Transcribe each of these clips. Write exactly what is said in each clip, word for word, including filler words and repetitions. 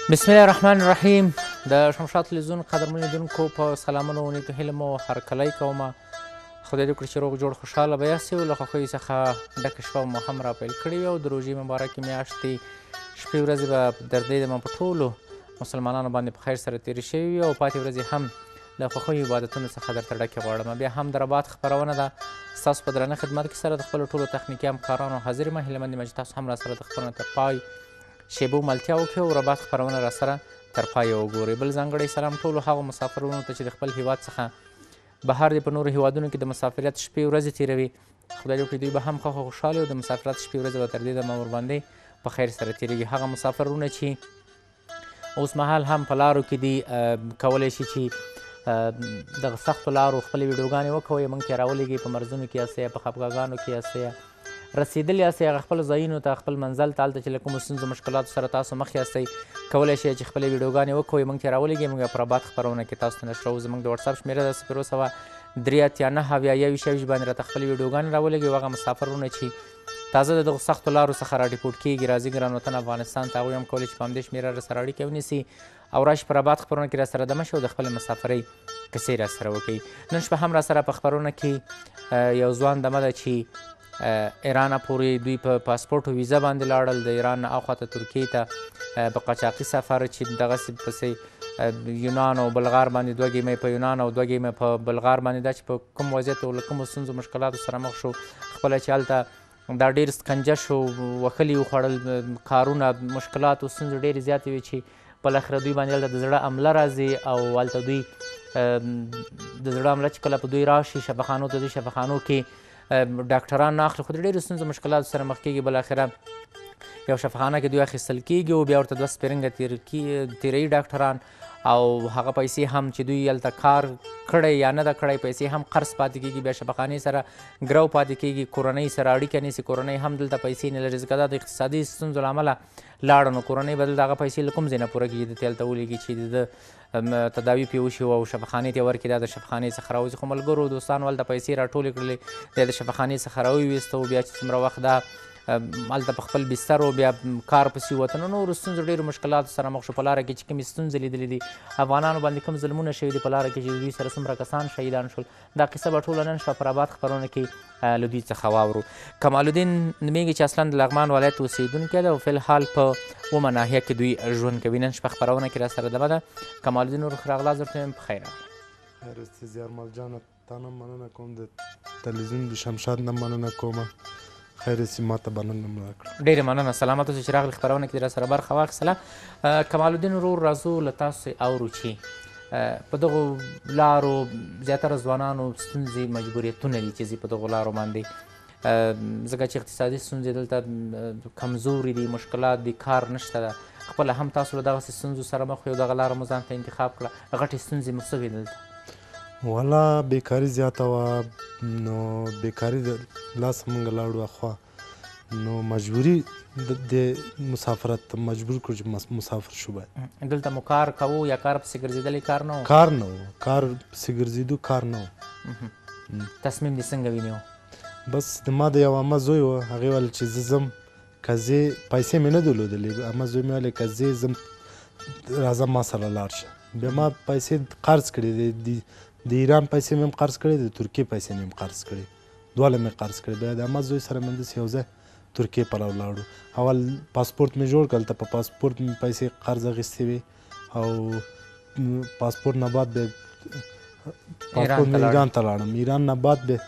بسم الله الرحمن الرحیم. د شمشاد تلویزیون قدرمن لیدونکو په سلامونه او نیکو هیله مو هرکلی کومه. خدای دې وکړي چې روغ جوړ خوشحاله به یاستئ او له خوښیو څخه ډکه شپه مو هم راپیل کړې وي او د روژې مبارکې میاشتې شپې ورځې به در دې دمه په ټولو مسلمانانو باندې په خیر سره تېرې شوي وي او پاتې ورځې هم له خوښیو عبادتونو څخه درته ډکې غواړم. بیا هم د رباط خپرونه ده ستاسو په درانه خدمت کې سره د خپلو ټولو تخنیکي همکارانو حاضر یم. هیله مند یم چې تاسو هم راسره د خپرونه تر پای شیبو ملتیا وکړئ او رباط خپرونه راسره تر پایه وګورئ. بل ځانګړی سلام ټولو هغو مسافرونو ته چې د خپل هیواد څخه بهر دې په نورو هیوادونو کې د مسافریت شپې ورځې تېروي. خدای دې وکړي دوی به هم ښه خوشحاله او د مسافرت شپې ورځې به تر دې دمه ورباندې په خیر سره تېرېږي. هغه مسافرونه چې اوس مهال هم په لارو کې دي کولی شي چې دغه سختو لارو خپلې ویډیوګانې وکوئ، موږ کې راولېږئ، په مرزونو کې یاستئ، په خفګاګانو کې یاستئ، رسېدلي یاستئ هغه خپلو ځایونو ته، خپل منزل ته، هلته چې له کومو ستونزو مشکلاتو سره تاسو مخ یاستئ، کولی شئ چې خپلې ویډیوګانې وکوئ، موږ ته راولېږئ، موږ په رباط خپرونه کې تاسو ته نشروو. زموږ د وټساپ شمېره ده صفر اووه سوه درې اتیا نهه اویا یوویشت یوویشت باندې راته خپلې ویډیوګانې راولېږئ او هغه مسافرونه چې تازه د دغو سختو لارو څخه راډیپورټ کېږي راځي ګران وطن افغانستان ته، هغوی هم کولی شي په همدې شمېره راسره اړیکه ونیسي او راشي په رباط خپرونه کې راسره دمه شي او د خپلې مسافرۍ کیسې راسره وکړي. نن شپه هم راسره په خپرونه کې یو ځوان دمه ده چې ایران پورې دوی په پاسپورټ او ویزه باندې لاړل، د ایران نه اخوا ته ترکیې ته په قاچاقي سفر چې دغسې پسې یونان او بلغار باندې دوه ګیمې په یونان او دوه ګیمې په بلغار باندې دا چې په کوم وضعیت او له کومو ستونزو مشکلاتو سره مخ شو، خپله چې هلته دا ډېر سکنجه شو، وښلي وخوړل، کارونه، مشکلات او ستونزې ډېرې زیاتې وي چې بالاخره دوی باندې هلته د زړه حمله راځي او هلته دوی د زړه حمله چې کله په دوی راشي شفاخانو ته دوی شفاخانو کې ډاکټران نه اخلي، خو د ډېرو ستونزو مشکلاتو سره مخ کېږي. بالاخره یو شفاخانه کې دوی اخیستل کېږي او بیا ورته دوه سپرنګه تېروي ډاکټران او هغه پیسې هم چې دوی هلته کار کړی یا نه ده کړی پیسې هم قرض پاتې کېږي، بیا شفاخانې سره ګرو پاتې کېږي، کورنۍ سره اړیکه نیسي، کورنۍ هم دلته پیسې نه لري ځکه دا د اقتصادي ستونزو له امله لاړه، نو کورنۍ به دلته هغه پیسې له کوم ځای نه پوره کېږي، دلته هلته ولېږي چې د ده تداوي پرې وشي او شفاخانې ته یې ورکړي، دا د شفاخانې څخه راوځي. خو ملګرو دوستانو هلته پیسې راټولې کړلې، دی د شفاخانې څخه راویویسته او بیا چې څومره وخت دا هلته په خپل بستر او بیا کار پسې ووته، نو نورو ستونزو ډېرو مشکلاتو سره مخ شو. په لاره کې چې کومې ستونزې لیدلې دي، افغانانو باندې کوم ظلمونه شوي دي په لاره کې چې دوی سره څومره کسان شهیدان شول، دا قصه به ټوله نن شپه په رباط خپرونه کې له دوی څخه واورو. کمال الدین نومیږي چې اصلا د لغمان ولایت اوسېدونکی ده او فی الحال په اومه ناحیه کې دوی ژوند کوي. نن شپه خپرونه کې راسره دمه ده. کمال الدین ورخ راغلاست، درته وایم په خیر راغلی. خیر استې زیارمل جانه، تا نه مننه کوم، د تلویزیون د شمشاد نه مننه کومه. خیر استې ما ته بلنه مو راکړه. ډېرې مننه، سلامت اوسئ چې راغلي خپرونه کې راسره برخه واخیستله. کمال الدین ورور راځو له تاسو اورو چې په دغو لارو زیاتره ځوانانو ستونزې مجبوریتونه دي چې ځي په دغو لارو باندې، ځکه چې اقتصادي ستونزې دلته کمزوري دي، مشکلات دي، کار نشته ده. خپله هم تاسو له دغسې ستونزو سره مخ یو دغه لاره مو ځان ته انتخاب کړه، غټې ستونزې مو څه وې دلته؟ والا بیکاري زیاته وه، نو بیکاري د لاسه موږ لاړو اخوا، نو مجبوري د مسافرت ته مجبور کړو چې مسافر شو. باید دلته مو کار کوو یا کار پسې ګرځېدلی کار نه و؟ کار نه و، کار پسې ګرځېدو کار نه و. تصمیم دې څنګه ونیو؟ بس د ما د یو عمه زوی و، هغې ویل چې زه ځم، که زه پیسې مې نه درلودلې، عمه زوی مې ویلې که زه ځم راځه ما سره لاړ شه. بیا ما پیسې قرض کړې دي، د ایران پیسې مې هم قرض کړې، د ترکیې پیسې مې هم قرض کړې، دواړه مې قرض کړې. بیا د عمه زوی سره مې همداسې یو ځای ترکیې پلو لاړو. اول پاسپورټ مې جوړ کړل، ته په پاسپورټ مې پیسې قرض اخیستې وې او پاسپورټ نه بعد به پاسپورټ مې ایران ته لاړم، ایران نه بعد به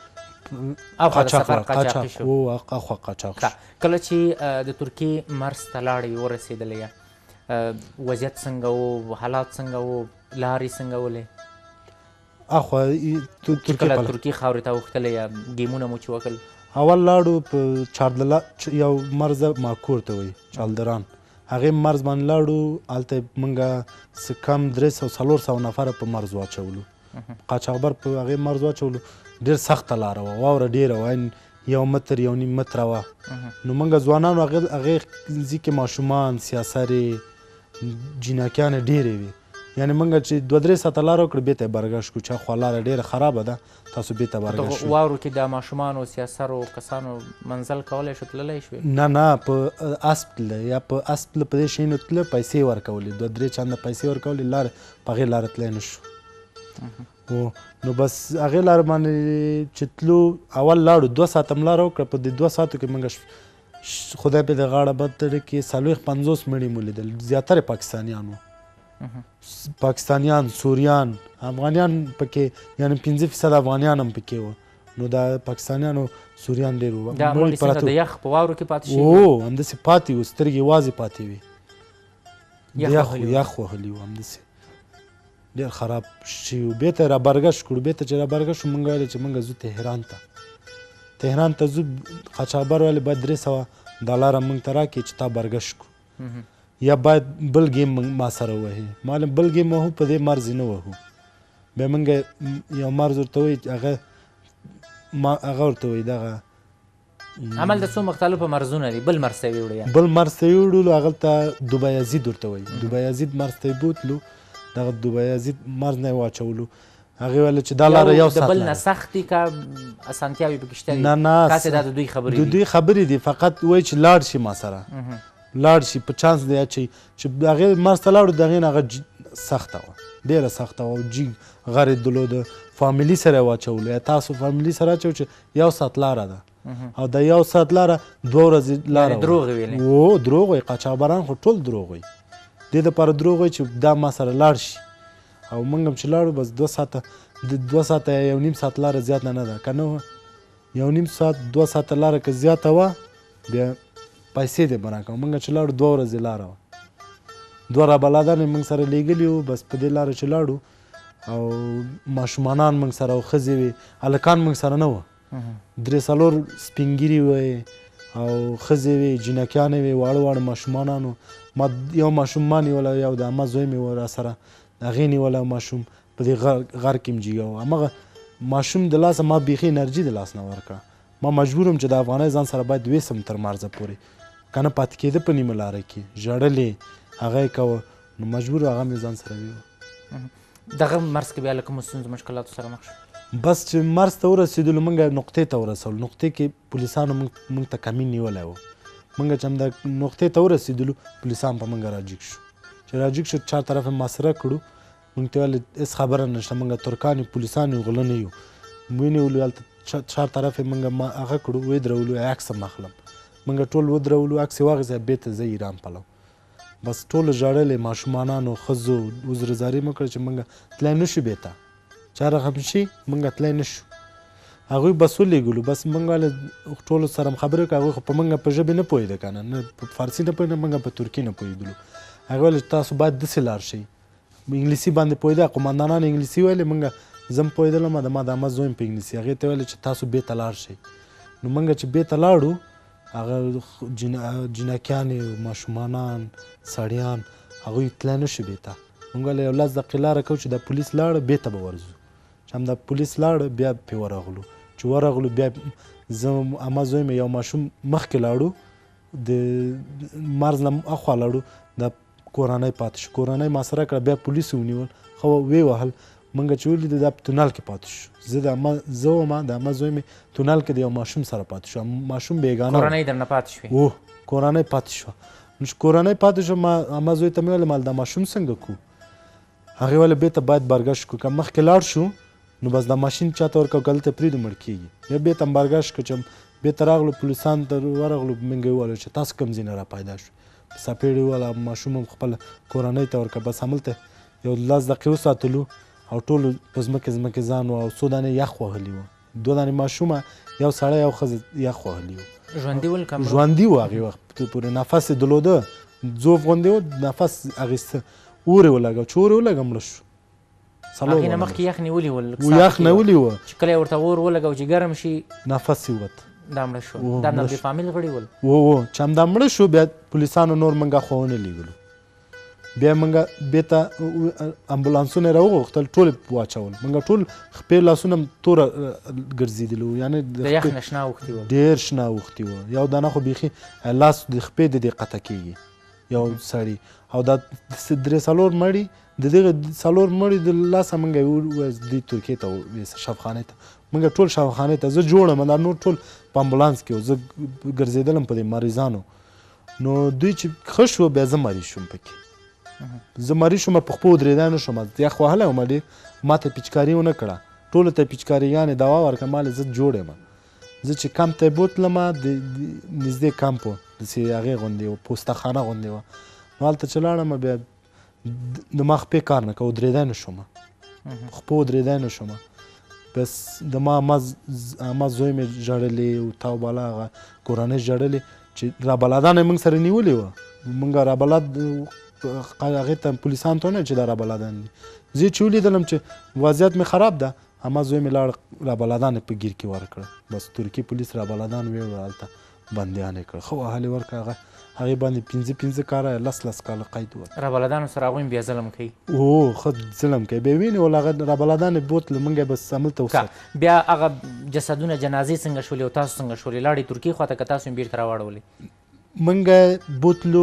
قاچاق و اخوا قاچاق شو. کله چې د ترکیې مرز ته لاړې ورسېدلې، وضعیت څنګه و، حالات څنګه و، لارې څنګه ولې؟ اخوا کله ترکیې خاورې ته اوښتلی یا ګیمونه مو چې وکړل؟ اول لاړو په چاردلا یو مرز ماکور ته وایي چالدران، هغې مرز باندې لاړو، هلته موږ څه کم درې سوه څلور سوه نفره په مرز واچولو، قاچاقبر په هغې مرز واچولو. ډېر سخته لاره وه، واوره ډېره وه، یو متر یو نیم متره وه. نو موږ ځوانانو هغې هغې ځي کې ماشومان، سیاسرې، جینکیانې ډېرې وې، یعنې موږ چې دوه درې ساعته لاره وکړه بېرته یې برګشت کړو چې خوا لاره ډېره خرابه ده تاسو بېرته برګشت شوئ. واورو کې د ماشومانو سیاسرو کسانو منزل کولی شو تللی شوې؟ نه نه په اسب تله یا په اسب تله په دې شیانو تله پیسې ورکولې دوه درې چنده پیسې ورکولې لارې په هغې لاره تلی نه شو. نو بس هغې لاره باندې چې تلو اول لاړو دوه ساعته م لاره وکړه. په دې دوه ساعتو کې موږ خدای پې د غاړه بد تړي کې څلوېښت پنځوس مړي مو لیدل زیاتره پاکستانیان وو. پاکستانیان سوریان افغانیان پکې یعنې پنځه فیصد افغانیان هم پکې وو. نو دا پاکستانیانو سوریان ډېر وو. دا مړي څنګه د یخ په واورو کې پاتې شوي؟ او همداسې پاتې وو سترګې یوازې پاتې وي د یخ وهلي وو همداسې ډېر خراب شوي وو. بېرته یې رابرګشت کړو. بېرته چې رابرګشت شو موږ ویلې چې موږ ځو تهران ته تهران ته ځو. قاچاقبر ویلې باید درې سوه ډالره موږ ته راکړي چې تا برګشت کړو یا باید بل ګیم ما سره ووهې. ما بل ګیم وهو په دې مرز نه وهو. بیا موږ یو مرز ورته وایي هغه ما هغه ورته وایي دغه عمل د څو مختلفو مرزونه دي. بل مرز ته یې وړی بل مرز ته یې وړلو هغلته دوبی یزید ورته وایي. دوبی یزید مرز ته یې بوتلو دغه دوبی یزید مرز نه یې واچولو. هغې ویل چې دا لاره یو ساعت د بل نه سختې که اسانتیاوې پکې شته دي؟ نه نه تاسې دا د دوی خبرې دي؟ د دوی خبرې دي. فقط وایي چې لاړ شي ما سره لاړ شي په چانس دی چې چې هغې مرز ته لاړو د هغې نه هغه سخته وه ډېره سخته وه. جیګ غر یې درلوده فامیلي سره یې واچولو. یا تاسو فامیلي سره اچوئ چې یو ساعت لاره ده او د یو ساعت لاره دوه ورځې لاره وه. دروغ یې ویلې؟ او دروغ وایي قاچاقبران خو ټول دروغ وایي. دې دپاره دروغ وایي چې دا ما سره لاړ شي. او موږ هم چې لاړو بس دوه ساعته د دوه ساعته یو نیم ساعت لاره زیاته نه ده که نه وه یو نیم ساعت دوه ساعته لاره که زیاته وه بیا پیسې دې به راکړم. موږ چې لاړو دوه ورځې لاره وه. دوه رابلادان یې موږ سره لیږلي وو. بس په دې لاره چې لاړو او ماشومانان موږ سره او ښځې وې هلکان موږ سره نه وه. درې څلور سپین ږیري وې او ښځې وې جینکیانې وې واړه واړه ماشومانان وو. ما یو ماشوم ما نیولی یو د عمه زوی مې و راسره د هغې نیولی ماشوم په دې غر کې م جیګه. همغه ماشوم د لاسه ما بیخي انرژي د لاس نه ورکړه. ما مجبور یم چې د افغانۍ ځان سره باید ویسم تر مرزه پورې که نه پاتې کېده په نیمه لاره کې ژړلې هغه یې کوه. نو مجبور هغه مې ځان سره ویوه. دغه مرز کې بیا له کومو ستونزو مشکلاتو سره مخ شو؟ بس چې مرز ته ورسېدلو موږ نقطې ته ورسولو. نقطې کې پولیسانو موږ ته کمین نیولی و. موږ چې همدا نقطې ته ورسېدلو پولیسان په موږ راجګ شو. چې راجګ شو چار طرف یې محاصره کړو. موږ ته ویل هېڅ خبره نشته موږ ترکان یو پولیسان یو غله نه یو. ونیولو هلته چار طرف یې موږ هغه کړو ودرولو عکس هم اخلم. موږ ټول ودرولو عکس یې واخیستی بېرته زه ایران پلو. بس ټولو ژړلې ماشومانانو ښځو عذرزاري مو کړه چې موږ تلی نه شو بېرته چا رقم شي موږ تلی نه شو. هغوی بس ولیږلو. بس موږ ویل ټولو سره م خبرې وکړه. هغوی خو په موږ په ژبې نه پوهېده که نه نه په فارسي نه پوهېده موږ په ترکي نه پوهېدلو. هغه ویل چې تاسو باید داسې لاړ شئ. انګلیسي باندې پوهېده قمندانان انګلیسي ویلې موږ زه م پوهېدلم د ما د عمه زوی م په انګلیسي. هغې ته ویلې چې تاسو بېرته لاړ شئ. نو موږ چې بېرته لاړو هغه جینکیانې ماشومانان سړیان هغوی تلی نه شو بېرته. موږ ویل یو لس دقیقې لاره کوو چې دا پولیس لاړه بېرته به ورځو. چې همدا پولیس لاړه بیا پرې ورغلو. چې ورغلو بیا زه عمه زوی مې یو ماشوم مخکې لاړو د مرز نه اخوا لاړو د کورنۍ پاتې شو. کورنۍ ما سره کړه بیا پولیسو ونیول خو ویې وهل. موږ چې ولیدو دا په تونل کې پاتې شو. زه د عمه زه وم د عمه زوی مې تونل کې د یو ماشوم سره پاتې شو. ماشوم بېګانه کورنۍ درنه پاتې شوې؟ اوه کورنۍ پاتې شوه. نو چې کورنۍ پاتې شوه ما عمه زوی ته مې ویل مال دا ماشوم څنګه کړو. هغې ویل بېرته باید برګشت کړو. که مخکې لاړ شو نو بس دا ماشین چاته ورکړو که هلته پرېږدو مړ کېږي. بیا بېرته م برګشت کړو چې بېرته راغلو پولیسانو ته ورغلو. موږ یې وویل چې تاسو کوم ځای نه را پیدا شو. په څپېړې وویل ماشوم هم خپله کورنۍ ته ورکړه. بس هملته یو لس دقیقې وساتلو او ټولو په ځمکې ځمکې ځان و او څو دانې یخ وهلي وو. دوه دانې ماشومه یو سړی یو ښځه یخ وهلي وو. ژوندي ول که ژوندي وو هغې وخت پورې نفس یې درلوده ځوف غوندې و نفس اخیسته. اور یې ولګاو چې اور یې ولګه مړه شو. هغې نه مخکې یخ نیولي ول؟ یخ نیولي وه چې کله یې ورته اور ولګاو چې ګرم شي نفس یې ووت. دا مړه شو. دا د فامیل غړي ول؟ و و چې همدا مړه شو بیا پولیسانو نور موږ خوا ونه لیږلو. بیا موږ بېرته امبولانسونه یې راوغوښتل ټول یې واچول. موږ ټول خپې لاسونه م توره ګرځېدلي وو. یعنې د یخ نه شنه اوښتي ول؟ ډېر شنه اوښتي وو. یو دانه خو بیخي لاس د خپې د دې قطع کېږي. یو سړي او دا درې څلور مړي د دغه څلور مړي د لاسه موږ یې وویل دې ترکیې ته ویسه شفاخانې ته موږ ټول شفاخانې ته زه جوړ یم دا نور ټول په امبولانس کې و زه ګرځېدلم په دې مریضانو نو دوی چې ښه شو بیا زه مریض شوم پکې زه مریض شوم په خپو ودرېدی نه شوم یخ وهلی وم ډېر ما ته پیچکاري ونه کړه ټولو ته پیچکاریګانې دوا ورکړه ما زه جوړ یم زه چې کمپ ته یې بوتلم د نږدې کمپ و داسې هغې غوندې و پوستخانه غوندې وه نو هلته چې لاړم بیا د ما خپې کار نه کوه ودرېدی نه شوم خپو ودرېدی نه شوم بس د ما اما زوی مې ژړلې او تا بالا هغه کورنۍ ژړلې چې رابلادانه یې موږ سره نیولې وه موږ رابلاد هغې ته پولیسانو ته ونه چې دا رابلادان دي زه یې چې ولیدلم چې وضعیت مې خراب ده اما زوی مې لاړ رابلادان یې په ګیر کې ورکړه بس ترکي پولیس رابلادان ویوړه هلته بندیان یې کړ ښه وهلې ورکړه هغه هغې باندې پنځه پنځه کاله لس لس کاله قید ورکړه رابلادانو سره هغوی بیا ظلم کوي او ښه ظلم کوي بیا وینې هغه رابلادان یې بوتله موږ یې بس هملته وساتو بیا هغه جسدونه جنازې څنګه شولې او تاسو څنګه شولې لاړې ترکیې خواته که تاسو یې بیرته راواړولې موږ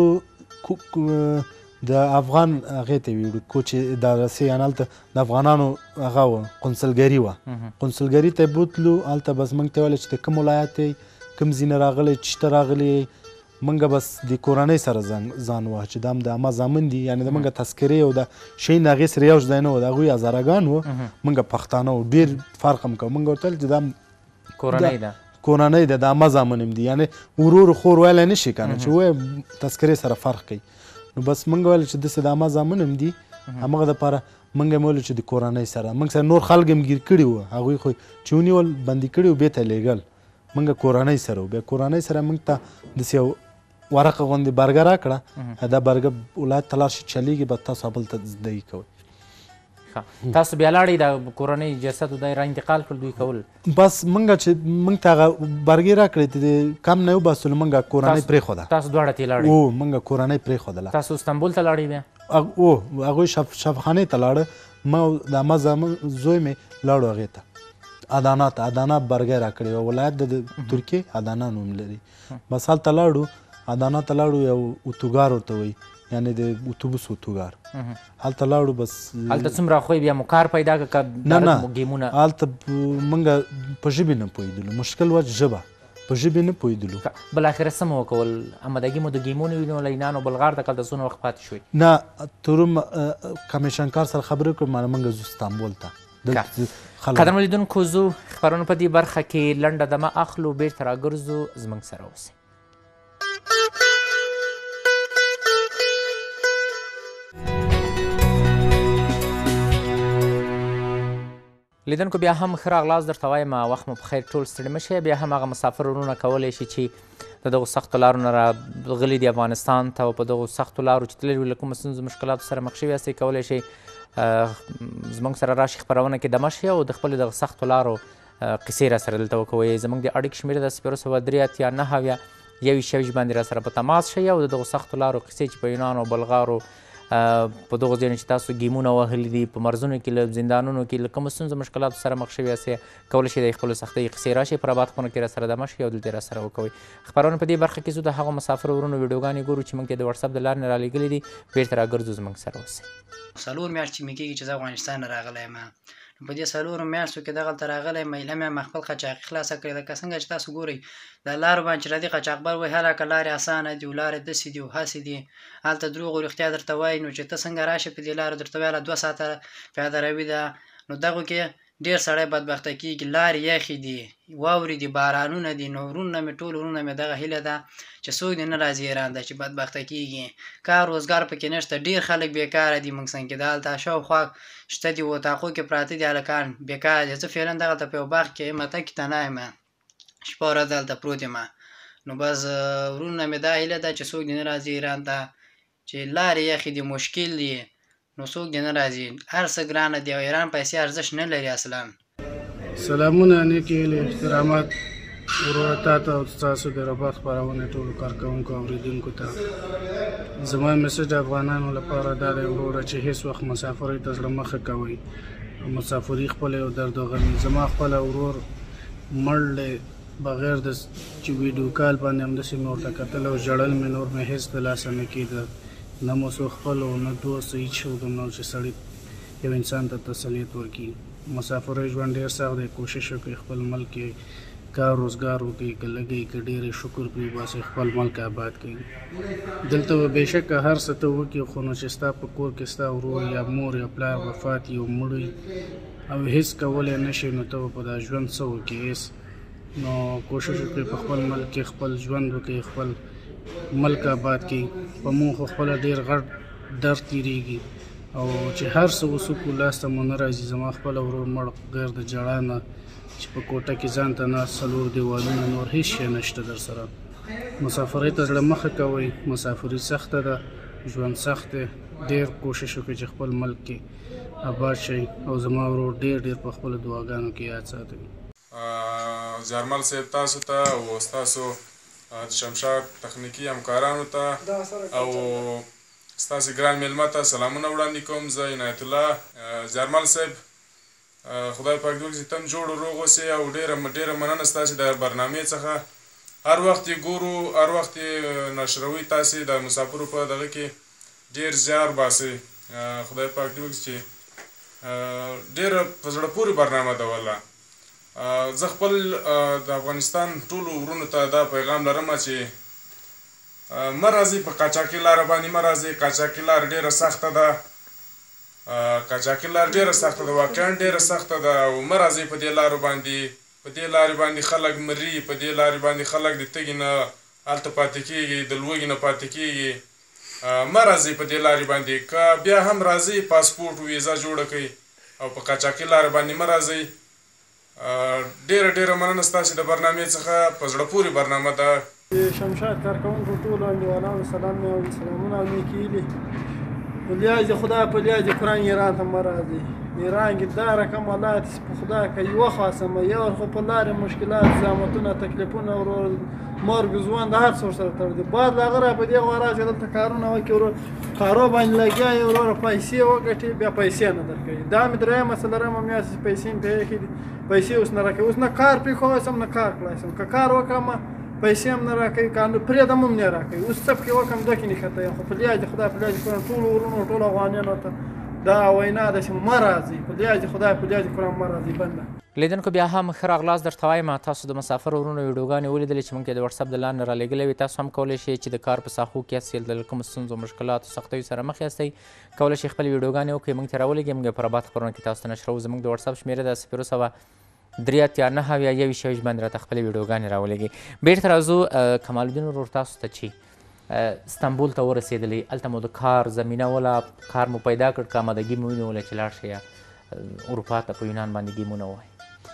بوتلو د افغان هغې ته ویړو کوچ ادارسي یعنې هلته د افغانانو هغه وه قنسلګري وه قنسلګري ته یې بوتلو هلته بس موږ ته ویل چې د کوم ولایت یې کوم ځینې راغلی چېرته راغلی موږ بس د کورنۍ سره ځان وه چې دا هم د اما زامن دي یعنې د موږ تذکرې او د شی نه هغې سره یو ځای نه وه د هغوی هزارهګان وو موږ پښتانه وو ډېر فرق هم کوو موږ ورته ویل چې دا کورنۍ ده کورنۍ ده د اما زامن هم دي یعنې ورور خور ویلی نه شي که نه چې ووایه تذکرې سره فرق کوي نو بس موږ ویل چې داسې د اما زامن هم دي همغه دپاره موږ هم ویلو چې د کورنۍ سره موږ سره نور خلک هم ګیر کړي وو هغوی خو چې ونیول بندي کړي وو بېرته یې لیږل موږ کورنۍ سره وو بیا کورنۍ سره موږ ته داسې یو ورقه غوندې برګه راکړه دا برګه ولایت ته لاړ شي چلیږي به تاسو هبلته زدهیي کوئ تاسو بیا لاړئ د کورنۍ جسد دا را انتقال کړل دوی کول بس موږ چې موږ ته هغه برګې راکړې د کم نه وباسلو موږ کورنۍ پرېښوده تاسو دواړه ترې لاړئ او موږ کورنۍ پرېښودله تاسو استنبول ته لاړئ بیا او هغوی شفخانې ته لاړه ما د اما زامن زوی مې لاړو هغې ته ادانا ته ادانا برګی راکړې وه ولایت د ترکیې ادانا نوم لري بس هلته لاړو ادانا ته لاړو یو اتوګار ورته وایي یعنې د اتوبوس اتوګار هلته لاړو بس هلته څومره خو بیا مو کار پیدا کړه نه نه ګیمونه هلته موږ په ژبې نه پوهېدلو مشکل وه ژبه په ژبې نه پوهېدلو بالاخره څه مو وکول امدګي مو د ګیمونو وینول اینانو بلغار ته کلته څونه وخت پاتې شوئ نه تروم کمیشنکار سره خبرې کړو مانه موږ ځو استانبول ته قدرمنو لیدونکو زو خپرونو په دې برخه کې لنډه دمه اخلو بیرته راګرځو زموږ سره اوسئ لیدونکو بیا هم ښه راغلاست درته وایم وخت مو په خیر ټول ستړي مه شئ بیا هم هغه مسافر وروڼه کولی شي چې د دغو سختو لارو نه راغلي دي افغانستان ته او په دغو سختو لارو چې تللي وي له کومو ستونزو مشکلاتو سره مخ شوي یاستئ کولی شئ زموږ سره راشي خپرونه کې دمه شئ او د خپلو دغه سختو لارو قصې را سره دلته وکوئ زموږ د اړیکې شمېره ده صفر سوه درې اتیا نهه اویا یو ویشت یو ویشت باندې را سره په تماس شئ او د دغو سختو لارو قصې چې په یونانو او بلغارو په دغو ځایونو چې تاسو ګیمونه وهلي دي په مرزونو کې له زندانونو کې له کومو ستونزو مشکلاتو سره مخ شوي یاستئ کولی شئ د خپلو سختۍ قصې راشئ پر اباد خپرونه کې را سره دمه شئ او دلته یې را سره وکوئ خپرونه په دې برخه کې زه د هغو مسافرو وروڼو ویډیوګانې ګورو چې موږ ته د وټساپ د لارې نه رالیږلي دي بیرته راګرځو زموږ سره اوسئ څلور میاشتې مې کېږي چې زه افغانستان نه راغلی یم په دې څلورو میاشتو کې دغلته راغلی یم ایله مې خپل قاچاقي خلاصه کړې ده که څنګه چې تاسو ګورئ د لارو باندې چې راځي قاچاقبر وایي هلکه لارې اسانه دي او لارې داسې دي او هسې دي هلته دروغ او رښتیا درته وایي نو چې ته څنګه راشې په دې لارو درته ویله دوه ساعته پیاده روي ده نو دغو کې ډېر سړی بدبخته کېږي لارې یخې دي واورې دي بارانونه دي نو وروڼه مې ټول وروڼه مې دغه هیله ده چې څوک دې نه راځي ایران ته چې بدبخته کېږي کار روزګار پکې نشته ډېر خلک بېکاره دي موږ څنګ کې د هلته شاوخوا شته دي اطاقو کې پراته دي هلکان بېکاره دي زه فعلا دغلته په یو باغ کې یم تکې تنها یم شپه ورځ هلته پروت یم نو بس وروڼه مې دا هیله ده چې څوک دې نه راځي ایران ته چې لارې یخې دي مشکل دي نو څوک دې نه راځي هر څه ګرانه دي او ایران پیسې ارزښت نه لري اصلا سلامونه نیکې هیلې احترامات وروره تا ته او ستاسو د رباط خپرونې ټولو کارکوونکو او اورېدونکو ته زما میسج افغانانو لپاره دا دی وروره چې هېڅ وخت مسافرۍ ته زړه مه ښه کوئ مسافري خپله یو درد و غم زما خپله ورور مړ دی بغیر د چې ویډیو کال باندې همداسې مې ورته کتل او ژړل مې نور مې هېڅ د لاسه نه کېده نه مو څوک خپل او نه دوست هېڅ شی وکړم نور چې سړی یو انسان ته تسلیت ورکړي. مسافرۍ ژوند ډېر سخت دی. کوشش وکړئ خپل ملک کې کار روزګار وکړئ، که لږی که ډېرې شکر پرې وباسئ، خپل ملک آباد کړئ. دلته به بېشکه هر څه ته وکړي خو نو چې ستا په کور کې ستا ورور یا مور یا پلار وفات یو مړ او هېڅ کولی نه شي نو ته به په دا ژوند څه وکړې هېڅ. نو کوشش وکړئ په خپل ملک کې خپل ژوند وکړئ، خپل ملک آباد کړئ. په مونږ خو خپله ډېر غټ درد تېرېږي او چې هر څه اوس وکړو لاسته مو نه راځي. زما خپله ورور مړ غیر د ژړا نه چې په کوټه کې ځان ته ناست څلور دیوالونه نور هېڅ شی نشته در سره. مسافرۍ ته زړه مخه کوئ، مسافري سخته ده، ژوند سخت دی. ډېر کوشش وکړئ چې خپل ملک کې آباد شئ او زما ورور ډېر ډېر په خپلو دعاګانو کې یاد ساتئ. زیارمل صاحب تاسو ته او ستاسو د شمشاد تخنیکي همکارانو ته او ستاسې ګران میلمه ته سلامونه وړاندې کوم. زه عنایت الله. زیارمل صاحب خدای پاک دې وکړي چې تم جوړ روغ اوسې او ډېره ډېره مننه ستاسې د برنامې څخه. هر وخت یې ګورو، هر وخت یې نشروي تاسې د مسافرو په دغه کې ډېر زیار باسئ. خدای پاک دې وکړي چې ډېره په زړه پورې برنامه ده. والله زه خپل د افغانستان ټولو ورونو ته دا پیغام لرم چې مه راځئ په قاچاقي لاره باندې مه راځئ. قاچاقي لاره ډېره سخته ده، قاچاقي لاره ډېره سخته ده، واقعا ډېره سخته ده او مه راځئ په دې لارو باندې. په دې لارې باندې خلک مري، په دې لارې باندې خلک د تږي نه هلته پاتې کېږي، د لوږې نه پاتې کېږي. مه راځئ په دې لارې باندې. که بیا هم راځئ پاسپورټ ویزا جوړه کړئ او په قاچاقي لاره باندې مه راځئ. ډېره ډېره مننه ستاسې د برنامې څخه، په زړه پورې برنامه ده. شمشاد کارکوونکو ټولو انډیوالانو سلام مې او سلامونه او نیکې هیلې. په لیاز خدای په لیاز قرآن ایران ته مه راځئ. ایران کې دا رقم حالات په خدا که یوه خاصمه یو خو په لارې مشکلات زحمتونه تکلیفونه ورور مرګ ژوند هر څه ورسره تړلی. بعد د هغه را په دې خوا راشي دلته کارونه وکړي ورور کارو باندې لګیا یې وروره پیسې وګټي بیا پیسې نه درکوي. دا مې درېیمه څلورمه میاشت چې پیسې مې پرېښې دي پیسې اوس نه راکوي. اوس نه کار پرېښوی سم نه کار کړی سم. که کار وکړم پیسې هم نه راکوي، کار پرېږدم هم نه راکوي. اوس څه پکې وکړم دوه کې نښته یم. خو په لیاز خدای په لیاز قرآن ټولو ورونو ټولو افغانانو ته دا وینا ده چې مه راځئ په لیاز خدای په لیاز قرآن مه راځئ بنده. لیدونکو بیا هم ښه راغلاست درته وایم. تاسو د مسافر ورونو ویډیوګانې ولیدلې چې موږ یې د وټساپ د لارې نه رالیږلې وي. تاسو هم کولی شئ چې د کار په ساحو کې یاست، د کومو ستونزو مشکلاتو سختیو سره مخ یاستئ، کولی شئ خپلې ویډیوګانې وکړئ، موږ ته راولېږئ، موږ یې په رباط خپرونه کې تاسو ته نشروو. زموږ د وټساپ شمېره ده صفر سوه درې اتیا نهه اویا یو ویشت یوویشت باندې راته خپلې ویډیوګانې راولېږئ. بېرته راځو کمالالدین ورور تاسو ته چې استانبول ته ورسېدلئ، هلته مو د کار زمینه وله، کار مو پیدا کړ، که آمادګي مو ونیوله چې لاړ شئ اروپا ته په یونان باندې ګیمونه ووایئ؟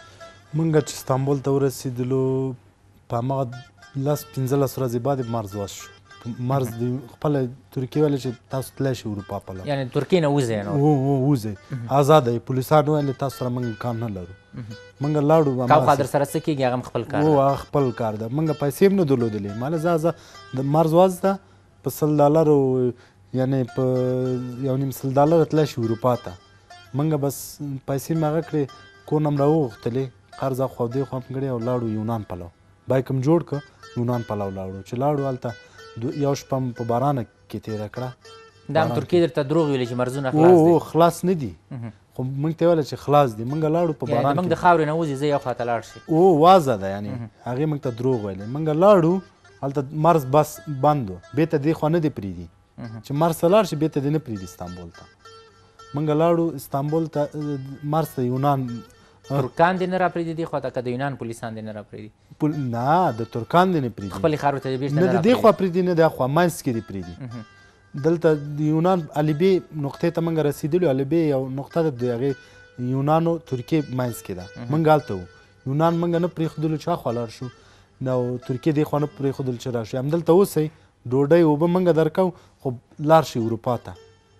مونږ چې استانبول ته ورسېدلو په هماغه لس پنځلس ورځې بعد مرز واس شو. مرز د خپله ترکیې ویله چې تاسو تللی شئ اروپا په لاره، یعنې ترکیې نه وځئ نو وځئ آزاده یې. پولیسانو ویل تاسو سره موږ امکان نه لرو. موږ لاړو خواخوا در سره څه کېږي هغه هم خپل کار او هغه خپل کار ده. موږ پیسې هم نه درلودلې. ماله زه زه د مرز واز ته په سل ډالرو یعنې په یو نیم سل ډالره تللی شي اروپا ته. موږ بس پیسې مې هغه کړې کور نه م راوغوښتلې، قرض اخوا دې خوا م کړې او لاړو یونان پلو. بایک م جوړ کړ یونان پلو لاړو. چې لاړو هلته یو شپه م په بارانه کې تېره کړه. دا هم ترکیې درته دروغ ویلې چې مرزونه خلاص دي؟ او خلاص نه دي، خو موږ ته ویله چې خلاص دي. موږ لاړو په باران کې، موږ د خاورې نه وځي زه یو خوا ته لاړ شي. او واضح ده، یعنې هغې موږ ته دروغ ویلې. موږ لاړو هلته مرز بس بند و، بېرته دې خوا نه دی پرېږدي چې مرز ته لاړ شي بېرته دې نه پرېږدي استانبول ته. موږ لاړو استانبول ته، مرز ته یونان. ترکان دې نه راپرېږدي دې خوا ته، که د یونان پولیسان دې نه راپرېږدي؟ نه د ترکان دې نه پرېږدي، خپلې خاورې ته دې بېرته نه د دې خوا پرېږدي نه د خوا منځ کې دې پرېږدي. دلته د یونان البې نقطې ته موږ رسېدلو. البې یو نقطه ده د هغې یونانو ترکیې منځ کې ده. موږ هلته وو. یونان موږ نه پرېښودلو چې هاخوا لاړ شو، نو ترکیې دې خوا نه پرېښودلو چې راشئ. همدلته اوسئ، ډوډۍ اوبه موږ درکوو، خو لاړ شئ اروپا ته.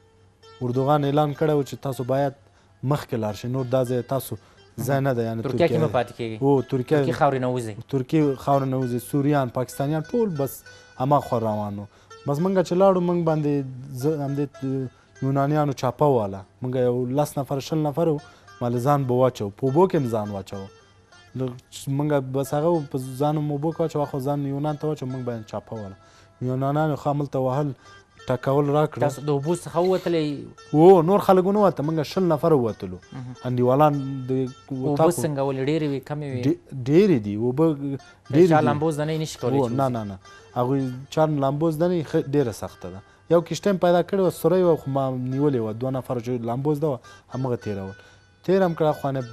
اردوغان اعلان کړی و چې تاسو باید مخکې لاړ شئ، نور دا ځای تاسو ځای نه ده. یعنې ترکیه کې به پاتې کېږئ؟ او ترکیه خاورې نه وځئ؟ ترکیې خاورې نه وځئ. سوریان، پاکستانیان ټول بس هماخوا روان وو. بس موږ چې لاړو موږ باندې همدې یونانیانو چاپه واله. موږ یو لس نفر شل نفر وو، مالې ځان به واچوو، په اوبو کې هم ځان واچوو. موږ بس هغه په ځان مو اوبه واچوه خو ځان یونان ته واچوه موږ باندې چاپه وله یونانانو خو هملته وهل ټکول راکړه تاسو د اوبو څخه ووتلی و نور خلک ونه وته موږ شل نفره ووتلو انډیوالان د اوبه څنګه ولې ډېرې وې کمې وې ډېرې دي اوبه ډېرې چا لامبو زده نه نشي کولی نه نه نه هغوی چا لامبو زده نه ډېره سخته ده یو کشته پیدا کړې وه سوری وه خو ما نیولې وه دوه نفره چې لامبو زده وه همغه تېرول تېر هم کړه خو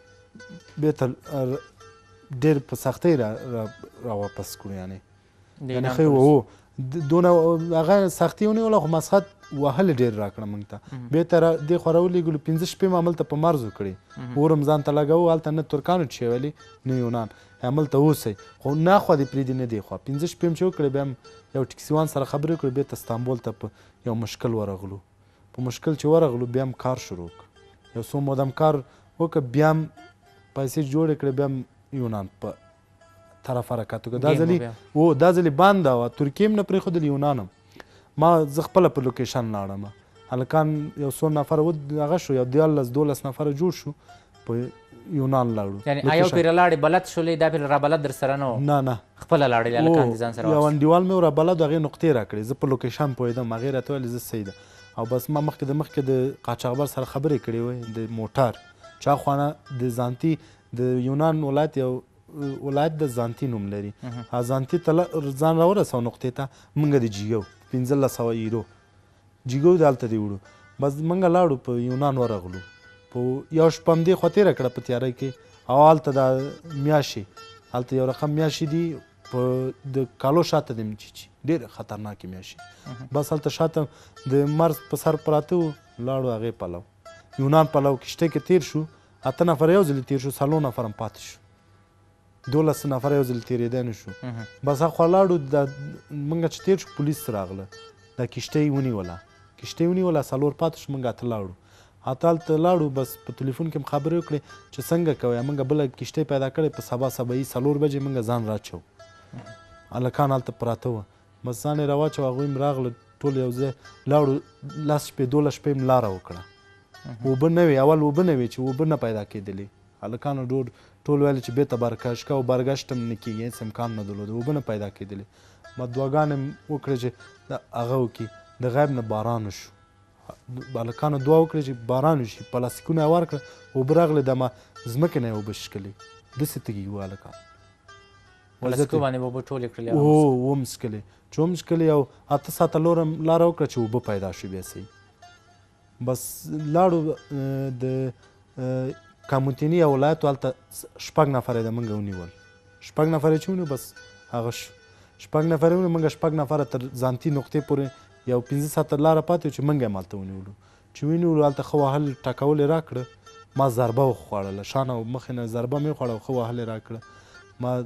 نه بېرته ډېر په سختۍ را واپس کړو یعنې یعنې ښه و دونه هغه سختي ونیوله خو مسخت وهل ډېر راکړه موږ ته بېرته دې خوا راولېږلو پنځه شپې مو هملته په مرزو کړې اور هم ځان ته لګوو هلته نه ترکانو چیولي نه یونان هملته اوسئ خو نه خوا دې پرېږدي نه دې خوا پنځه شپې هم چې وکړې بیا هم یو ټکسیوان سره خبرې وکړې بېرته استانبول ته په یو مشکل ورغلو په مشکل چې ورغلو بیا هم کار شروع کړ یو څو موده هم کار وکړه بیا هم پیسې جوړې کړې بیا هم یونان په طرف حرکت وکړه دا ځلې و دا ځلې بانده وه ترکیې هم نه پرېښودل یونان هم ما زه خپله په لوکیشن لاړم هلکان یو څو نفره هغه شو یو دیارلس دولس نفره جوړ شو په یونان لاړو یعنې یو پیره لاړې بلد شولې دا پیره رابلد در سره نه و نه نه خپله لاړې هلکان دې ځان سره یو انډیوال مې رابلد هغې نقطې راکړې زه په لوکیشن پوهېدم هغې راته ویلې زه صحیح ده او بس ما مخکې د مخکې د قاچاقبر سره خبرې کړې وې د موټر چا خوانه د زانتي د یونان ولایت یو ولایت د زانتي نوم لري زانتي ته ځان راورسوه نقطې ته موږ د جیګو پنځلس سوه یورو جیګو د هلته دې وړو بس موږ لاړو په یونان ورغلو په یو شپه همدې خوا تېره کړه په تیارۍ کې او هلته دا میاشې هلته یو رقم میاشې دي په د کالو شاته د مچیچي ډېرې خطرناکې میاشې بس هلته شاته د مرز په سر پراته وو لاړو هغې پلو یونان پلو کشتۍ کې تېر شو اته نفره یو ځلې تېر شو څلور نفر هم پاتې شو دولس نفره یو ځل تېرېدی نه شو بس هاخوا لاړو دا موږ چې تېر شو پولیس راغله دا کشتۍ ونیوله کشتۍ ونیوله څلور پاتې شو موږ اته لاړو اته هلته لاړو بس په تلیفون کې م خبرې وکړې چې څنګه کوئ موږ بله کشتۍ پیدا کړې په سبا سبایي څلور بجې موږ ځان راچو هلکان هلته پراته وه بس ځان یې راواچو هغوی م راغله ټول یو ځای لاړو لس شپې دولس شپې م لاره وکړه اوبه نه وې اول اوبه نه وې چې اوبه نه پیدا کېدلې هلکانو ډور ټول ویل چې بېرته برګشت کوه او برګشت هم نه کېږي هېڅ امکان نه درلود اوبه نه پیدا کېدلې ما دعاګانې م وکړې چې د هغه وکړي د غیب نه باران وشو هلکانو دعا وکړې چې باران وشي پلاستیکونه یې ورکړه اوبه راغلې دا ما ځمکې نه یې اوبه څښلې داسې تږي وو هلکان پلاستیکو باندې به اوبه ټولې کړلې او وم څښلې چې وم څښلې او اته ساعته لوره لاره وکړه چې اوبه پیدا شو بیا صحیح بس لاړو د کاموتیني یو ولایت و هلته شپږ نفره یې د موږ ونیول شپږ نفره چې ونیو بس هغه شو شپږ نفره یې ونیو موږ شپږ نفره تر زانتي نقطې پورې یو پنځه ساعته لاره پاتې و چې موږ هم هلته ونیولو چې ونیولو هلته ښه وهل ټکول یې راکړه ما ضربه وخوړله شانه مخې نه ضربه مې وخوړه او ښه وهل یې راکړه ما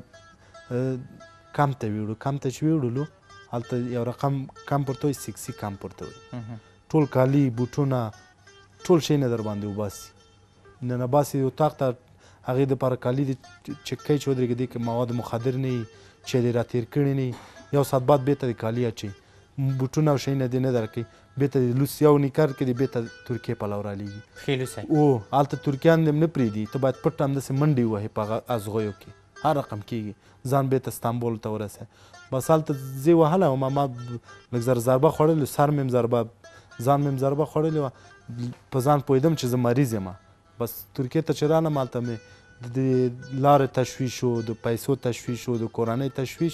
کمپ ته ویوړو کمپ ته چې ویوړلو هلته یو رقم کمپ ورته وایي سکسي کمپ ورته وایي ټول کالي بوټونه ټول شی نه در باندې وباسي ننباسي اتاق ته هغې دپاره کالي دي چکۍ چې ودرېږي دې کې مواد مخدر نه وي چې دې راتېر کړي نه وي یو ساعت بعد بېرته د کالي اچوي بوټونه او شیونه دې نه درکوي بېرته د لوس یو نیکر کې دې بېرته ترکیې پلو رالیږي ښې لوسی او هلته ترکیان دې هم نه پرېږدي ته باید پټ همداسې منډې ووهې په هغه ازغیو کې هر رقم کېږي ځان بېرته استانبول ته ورسوي بس هلته زه وهلی وم ما لږ زر ضربه خوړلې سر مې هم ضربه ځان مې هم ضربه خوړلې وه په ځان پوهېدم چې زه مریض یم بس ترکیې ته چې رانم هلته مې د لارې تشویش و د پیسو تشویش و د کورنۍ تشویش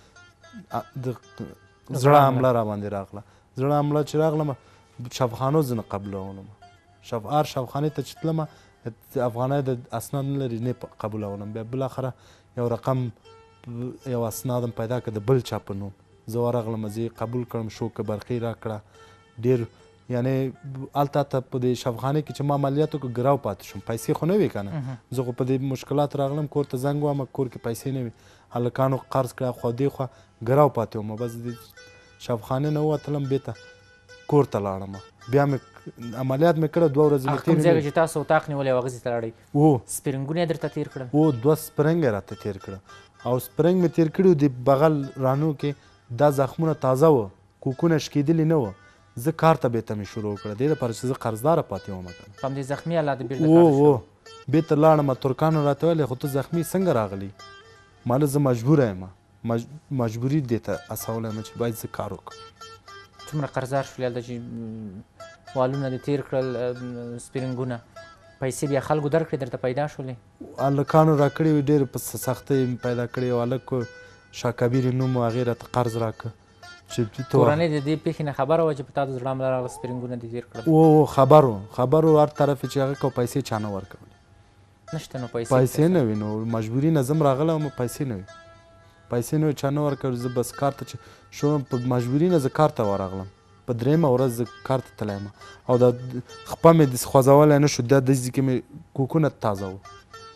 د زړه حمله را باندې راغله زړه حمله چې راغلم شفاخانو زه نه قبلولم هر شفاخانې ته چې تلم افغانۍ د اسناد نه لري نه قبولولم بیا بالاخره یو رقم یو اسناد هم پیدا کړه د بل چا په نوم زه ورغلم زه یې قبول کړم شوکه برقي راکړه ډېر یعنې هلته ته په دې شفاخانې کې چې ما عملیات وکړو ګراو پاتې شوم پیسې خو نه وې که نه زه خو په دې مشکلات راغلم کور ته زنګ ووهم کور کې پیسې نه وې هلکانو قرض کړه خوا دې خوا ګراو پاتې وم بس د شفاخانې نه ووتلم بېرته کور ته لاړم بیا مې عملیات مې کړه دوه ورځې مې کوم ځای چې تاسو اتاق نیولی او هغسې ته لاړئ و سپرنګونه یې درته تېر کړل و دوه سپرنګ یې راته تېر کړه او سپرنګ مې تېر کړي د بغل رانو کې دا زخمونه تازه وه کوکونه شکېدلي نه وه زه کار ته بېرته مې شروع کړه دې دپاره چې زه قرضداره پاتې وم که په همدې زخمي حالات بیرته و و بېرته لاړم ترکانو راته ویلې خو ته زخمي څنګه راغلی ما له زه مجبوره یم مج... مجبوري دې ته اڅولی یم چې باید زه کار وکړم څومره قرضدار شولې هلته چې والونه دې تېر کړل سپرینګونه پیسې بیا خلکو درکړې درته پیدا شولې هلکانو راکړې وې ډېرې په سختۍ پیدا کړې یو هلک شاکبیر نوم و هغې راته قرض راکړه چې کورنۍ د دې پېښې نه خبره وه چې په تا د زړه حمله راغله سپرینګونه دې تېر کړل و خبر و خبر و هر طرف چې هغه کو پیسې چا نه ورکولې نشته نو پیسې پیسې نه وي نو مجبوري نه زم راغلی وم پیسې نه وي پیسې نه وي چا نه ورکړ زه بس کار ته چې شوم په مجبوري نه زه کار ته ورغلم په درېیمه ورځ زه کار ته تللی یم او دا خپه مې داسې خوځولی نه شو دا داسې کې مې کوکونه تازه وو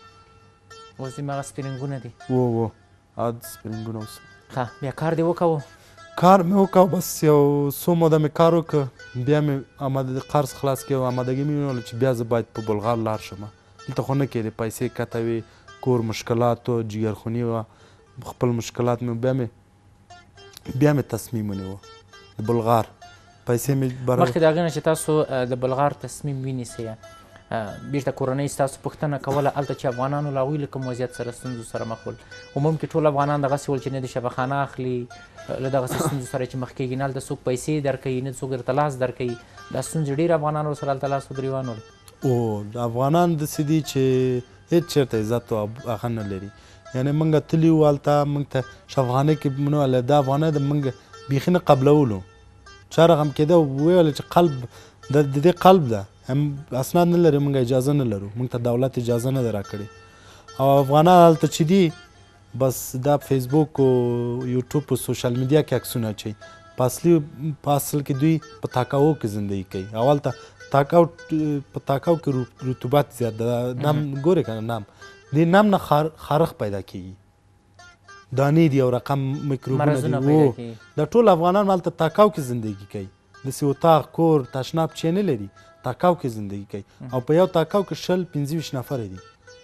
اوس دې هغه سپرینګونه دي و و هغه سپرینګونه اوس ښه بیا کار دې وکوو کار مې وکړ بس یو څو موده مې کار وکړ بیا مې آماده قرض خلاص کړ او آمادګي مې ونیوله چې بیا زه باید په بلغار لاړ شم دلته خو نه کېدې پیسې کته وې کور مشکلات و جګرخوني وه خپل مشکلات مې بیا مې بیا مې تصمیم ونیوه د بلغار پیسې مې برابر مخکې د هغې نه چې تاسو د بلغار تصمیم ونیسئ بېرته کورنۍ ستاسو پوښتنه کوله هلته چې افغانانو له هغوی له کوم وضعیت سره ستونزو سره مخ ول عموم کې ټول افغانان دغسې ول چې نه د شفاخانه اخلي له دغسې ستونزو سره چې مخ کېږي نه هلته څوک پیسې درکوي نه څوک درته لاس درکوي دا ستونزې ډېر افغانان ورسره هلته لاس و ګرېوان ول او د افغانان داسې دي چې هېڅ چېرته عزت او هغه نه لري یعنې موږ تلي وو هلته موږ ته شفاخانه کې مونږ ویل دا افغانۍ د موږ بیخي نه قبلولو چا رقم کېده وویل چې قلب د دې قلب ده هم اسناد نه لري موږ اجازه نه لرو موږ ته دولت اجازه نه ده راکړې او افغانان هلته چې دي بس دا فیسبوک او یوټیوب او سوشل میډیا کې عکسونه اچوي په اصلي په اصل کې دوی په تاکاو کې زندگی کوي او هلته تاکاو په تاکاو کې رطوبت زیات ده نام ګورې که نه نام دې نام نه خارښ پیدا کېږي دانې دي او رقم میکروبونه دي د ټول افغانان هلته تاکاو کې زندگی کوي داسې اتاق کور تشناب چې نه لري تاکاو کې زندگی کوي او په یو تاکاو کې شل پنځه ویشت نفره دي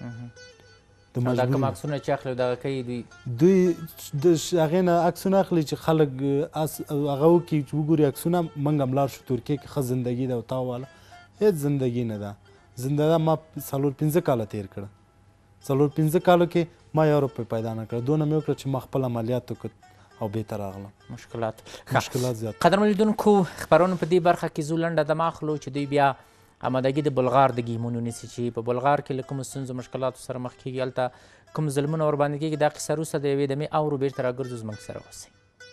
دا کوم عکسونه چې اخلي دغه کوي دوی دوی د هغې نه عکسونه اخلي چې خلک هغه وکړي چې وګوري عکسونه موږ هم لاړ شو ترکیې کې ښه زندګي ده او تا وواله هېڅ زندګي نه ده زندګي ما څلور پنځه کاله تېر کړه څلور پنځه کالو کې ما یو روپۍ پیدا نه کړه دونه مې وکړه چې ما خپل عملیات وکړ او بېرته راغلم مشکلات مشکلات زیات قدرمن لیدونکو خپرونو په دې برخه کې زو لنډه دمه اخلو چې دوی بیا آمادګي د بلغار د ګیمونو نیسي چې په بلغار کې له کومو ستونزو مشکلاتو سره مخ کېږي هلته کوم ظلمونه ورباندې کېږي دا قصه وروسته د یوې دمې اورو بېرته راګرځو زموږ سره اوسئ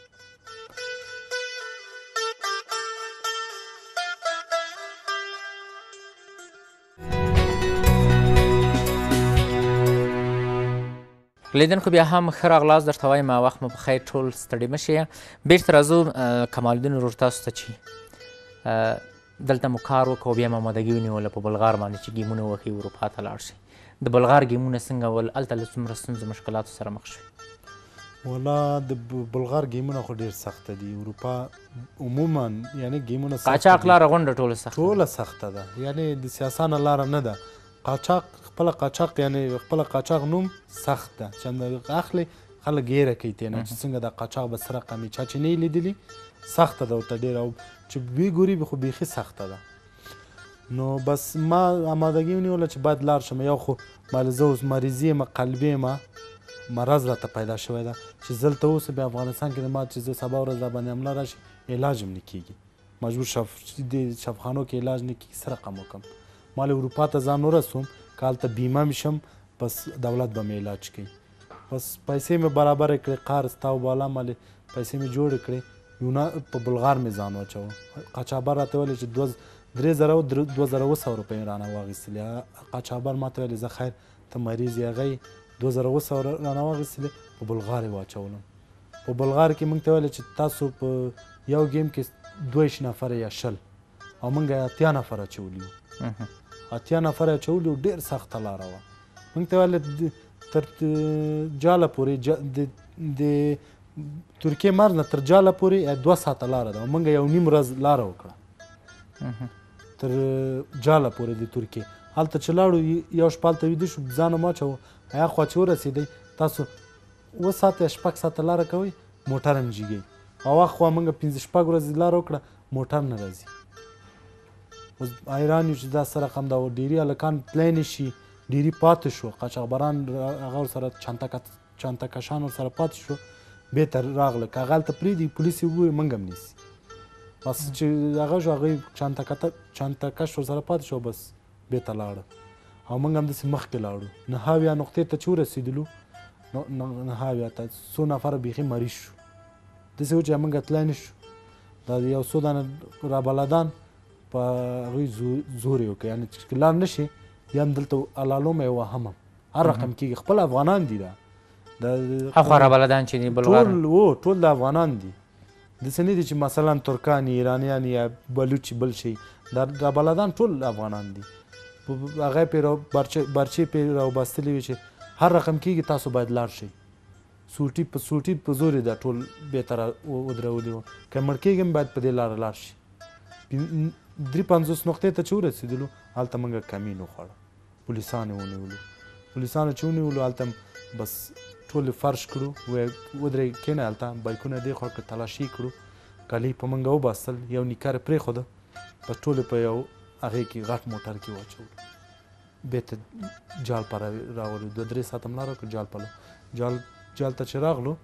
لیدونکو بیا هم ښه راغلاست درته وایم وخت مو په خیر ټول ستړي مه شئ بېرته راځو کمالالدین ورور تاسو ته چې دلته مو کار وکړو بیا مو آمادګي ونیوله په بلغار باندې چې ګیمونه وښي اروپا ته لاړ شئ د بلغار ګیمونه څنګه ول هلته له څومره ستونزو مشکلاتو سره مخ شوي والا د بلغار ګیمونه خو ډېر سخته دي اروپا عموما یعنې ګیمونه قاچاق لاره غونډه ټوله سخته ټوله سخته ده یعنې د سیاسانه لاره نه ده قاچاق خپله قاچاق یعنې خپله قاچاق نوم سخت ده چې اخلي خلک ګیره کوي تېنه چې څنګه دا قاچاق به څه رقم وي چا چې نه یې لیدلي سخته ده ورته ډېره او چې وی ګوري خو بیخي سخته ده نو بس ما آمادګي ونیوله چې باید لاړ شم یو خو مالې زه اوس مریضي یم قلبي یم مرض راته پیدا شوی ده چې زه دلته اوسه بیا افغانستان کې د ما چې زه سبا ورځ راباندې حمله راشي علاج هم نه کېږي مجبور شف د شفخانو کې علاج نه کېږي څه رقم وکړم ما له اروپا ته ځان ورسوم که هلته بیمه مې شم بس دولت به مې علاج کوي بس پیسې مې برابره کړې قرض تا وباله مالې پیسې مې جوړې کړې یونا په بلغار مې ځان واچوه قاچابر راته ویلې چې دوه درې زره دوه زره اوه سوه روپۍ رانه واخیستلې قاچابر ما ته ویلې زه خیر ته مریض یې هغه دوه زره اوه سوه رانه واخیستلې په بلغار یې واچولم په بلغار کې موږ ته ویلې چې تاسو په یو گیم کې دوه ویشت نفره یا شل او موږ اتیا نفره اچولي وو اتیا نفره اچولي وو ډېر سخته لاره وه موږ ته ویلې تر جاله پورې د ترکیې مرز نه تر جاله پورې دوه ساعته لاره ده او موږ یو نیم ورځ لاره وکړه تر جاله پورې د ترکیې هلته چې لاړو یو شپه هلته ویده شو ځان هم واچوو هغه خوا چې ورسېدی تاسو اوه ساعته یا شپږ ساعته لاره کوئ موټر هم جګوي او هغه خوا موږ پنځه شپږ ورځې لاره وکړه موټر نه راځي اوس حیران یو چې دا څه رقم ده او ډېري هلکان تلی نه شي ډیری پاتې شو قاچاقبران هغه ورسره چانته کشان ورسره پاتې شو بېرته راغله که هغه هلته پرېږدي پولیس یې وګوري موږ هم نیسي بس چې هغه شو هغوی چانته کش ورسره پاتې شو بس بېرته لاړه او موږ هم داسې مخکې لاړو نهاویا نقطې ته چې ورسېدلو نهاویا ته څو نفره بیخي مریض شو داسې و چې موږ تللی نه شو دا یو څو دانه رابلدان په هغوی زور یې وکړ یعنې چې لاړ نه شي یا هم دلته الالوم یې وهم هم هر رقم کېږي خپل افغانان دي دا هخوا رابلدان چې دي بلغار ټول و ټول د افغانان دي داسې نه دي چې مثلا ترکان ایرانیان یا بلوچ بل شي دا رابلدان ټول افغانان دي هغه پرې برچې پرې راوبستلې وي چې هر رقم کېږي تاسو باید لاړ شئ سوټي په سوټي په زور یې دا ټول بېرته ودرولي وو که مړ کېږي هم باید په دې لاره لاړ شي درې پنځوس نقطې ته چې ورسېدلو هلته موږ کمین وخوړه پولیسان یې ونیولو پولیسانو چې ونیولو هلته بس ټول فرش کړو ودرې کېنه هلته بایکونه دې خوا کړه تلاشي کړو کالي په موږ وباستل یو نیکر یې پرېښوده بس ټول په یو هغې کې غټ موټر کې واچولو بېرته جال په راولو دوه درې ساعته م لاره وکړه جال په جال جال ته چې راغلو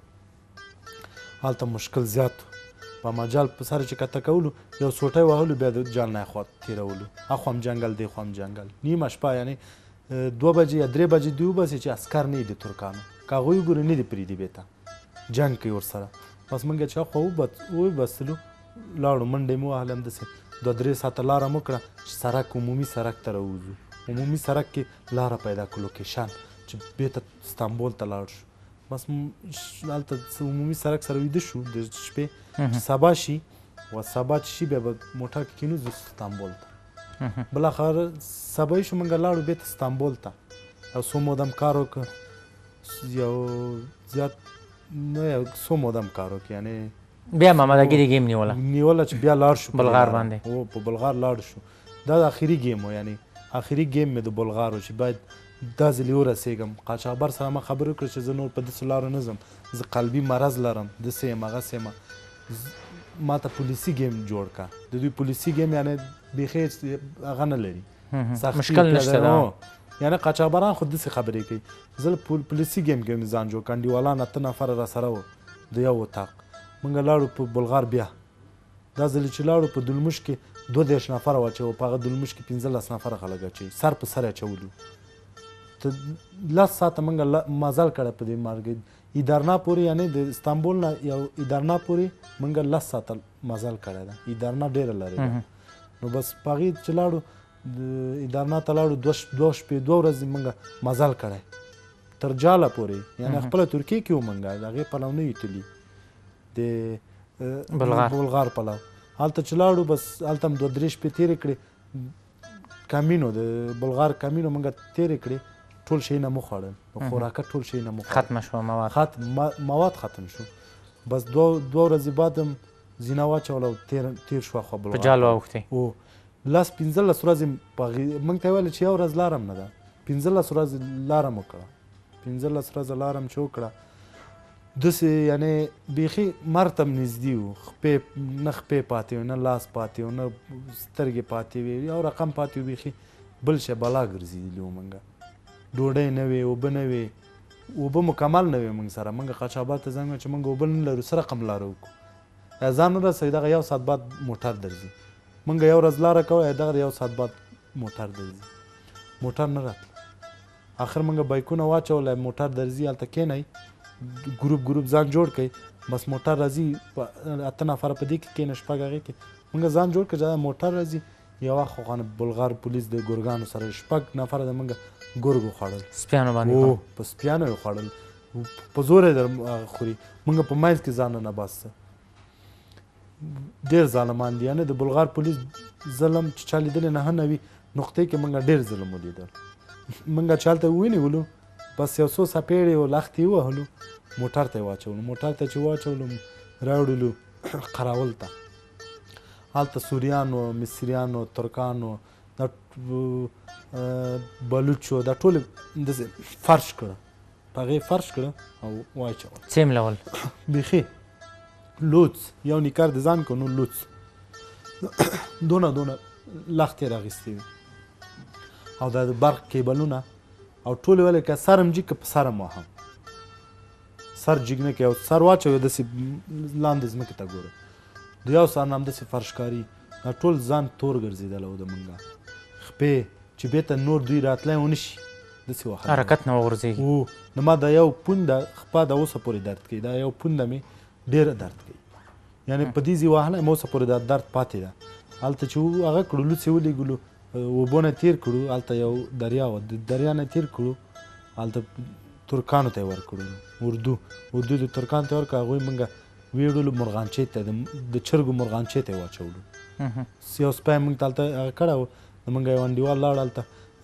هلته مشکل زیات و په مجال په سر چې کته کولو یو سوټی وهلو بیا د جال نه خوا تېرولو اخوا هم جنګل دی خوا هم جنګل نیمه شپه یعنې دوه بجې یا درې بجې دوی وباسي چې عسکر نه وي د ترکانو که هغوی وګوري نه دي پرېږدي بېرته جنګ کوي ورسره بس موږ چې هاخوا وبستلو لاړو منډې مو وهلې همداسې دوه درې ساعته لاره مو کړه چې سرک عمومي سرک ته راوځو عمومي سرک کې لاره پیدا کړو لوکیشن چې بېرته استانبول ته لاړ شو بس هلته عمومي سرک سره ویده شو د شپې چې سبا شي و سبا چې شي بیا به موټر کې کینو ځو استانبول ته بالاخره سبا شو موږ لاړو بېرته استانبول ته او څو مودم کار وکړ یو زیات نه یو څو مودم کار وکړ یعنې بیا مامدګي د ګیم نیوله نیوله چې بیا لاړ شو بلغار باندې او په بلغار لاړ شو دا د اخري ګیم و یعنې اخري ګیم مې د بلغار و چې باید دا ځلې ورسېږم قاچاقبر سره ما خبرې وکړې چې زه نور په داسې لارو نه ځم زه قلبي مرض لرم داسې یم هغسې یم ما ته پولیسي ګیم جوړ که د دوی پولیسي ګیم یعنې بیخي هغه نه لري مشکل نشته دا یعنې قاچاقبران خو داسې خبرې کوي زه پولیسي ګیم کې مې ځان جوړ کړ انډیوالان اته نفره راسره وو د یو اتاق موږ لاړو په بلغار بیا دا ځلې چې لاړو په دلموش کې دوه دېرش نفره واچوو په هغه دلموش کې پنځلس نفره خلک اچوي سر په سر اچولو ته لس ساعته موږ مزل کړی په دې مارګې ایدارنا پورې یعنې د استانبول نه یو ایدارنا پورې موږ لس ساعته مزل کړی ده ایدارنا ډېره لرې ده نو بس په هغې چې لاړو ایدارنا ته لاړو دوه شپې دوه ورځې موږ مزل کړی تر جاله پورې یعنې خپله ترکیې کې وو موږ د هغې پلو نه یو تلي د بلغار پلو هلته چې لاړو بس هلته هم دوه درې شپې تېرې کړې کمینو د بلغار کمینو موږ تېرې کړې ټول شی نه مو خوړل خوراکه ټول شی نه مو ختمه شوه مواد مواد ختم شو بس دوه ورځې بعد هم زینه واچوله او تېر شوه خوا بلغار په جال واوښتې او لس پنځلس ورځې موږ ته یې ویل چې یو ورځ لاره هم نه ده پنځلس ورځې لاره م وکړه پنځلس ورځې لاره م چې وکړه داسې یعنې بیخي مرګ ته م نږدې وو خپې نه خپې پاتې وې نه لاس پاتې و نه سترګې پاتې وې یو رقم پاتې و بیخي بل شی بلا ګرځېدلي وو موږ ډوډۍ نه وې اوبه نه وې اوبه مکمل نه وې موږ سره موږ قاچاقبر ته زنګ چې موږ اوبه نه لرو څه رقم لاره وکړو یا ځان ورسوي دغه یو ساعت بعد موټر درځي موږ یو ورځ لاره کوو یا دغه یو ساعت بعد موټر درځي موټر نه راتله آخر موږ بایکونه واچولی موټر درځي هلته کښېنئ ګروپ ګروپ ځان جوړ کړئ بس موټر راځي اته نفره په دې کې کښېنه شپږ هغې کې موږ ځان جوړ کړ چې موټر راځي یو وخت خو بلغار پولیس د ګرګانو سره شپږ نفره د موږ ګرګ وخوړل سپیانو باندې په سپیانو یې وخوړل په زور یې خوري موږ په منځ کې ځان نه باسته ډېر ظالمان دي یعنې د بلغار پولیس ظلم چې چا لیدلی نه نه وي نقطې کې موږ ډېر ظلم ولیدل موږ چې هلته ونیولو بس یو څو څپېړې و لښتې یې ووهلو موټر ته یې واچولو موټر ته چې واچولو راوړلو قراول ته هلته سوریانو مصریانو ترکانو دا بلوچو دا ټول داسې فرش کړه په هغې فرش کړه او واچول څیملول بیخي لوڅ یو نیکر د ځان کو نو لوڅ دونه دونه لښتې راغیستې وي او دا د برق کیبلونه او ټولې ولې که سر هم جي که په سر هم وهم سر جګ نه کوي او سر واچوي داسې لاندې ځمکې ته ګوره د یو سر نه همداسې فرش کاري دا ټول ځان تور ګرځېدلی و د مونږه خپې چې بېرته نور دوی راتلی ونه شي داسې وهل حرکت نه وغورځېږي او نو ما دا یو پونده خپه د اوسه پورې درد کوي دا یو پونده مې ډېره درد کوي یعنې په دې ځای وهلی م اوسه پورې دا درد پاتې ده هلته چې هغه کړو لوڅې ولېږلو اوبو نه تېر کړو هلته یو دریا وه د دریا نه تېر کړو هلته ترکانو ته یې ورکړو اردو اردو د ترکانو ته یې ورکړو هغوی مونږ ویړلو مرغانچې ته د چرګو مرغانچې ته یې واچولو یو سپی مونږ ته هلته هغه کړی و د مونږ یو انډیوال لاړ هلته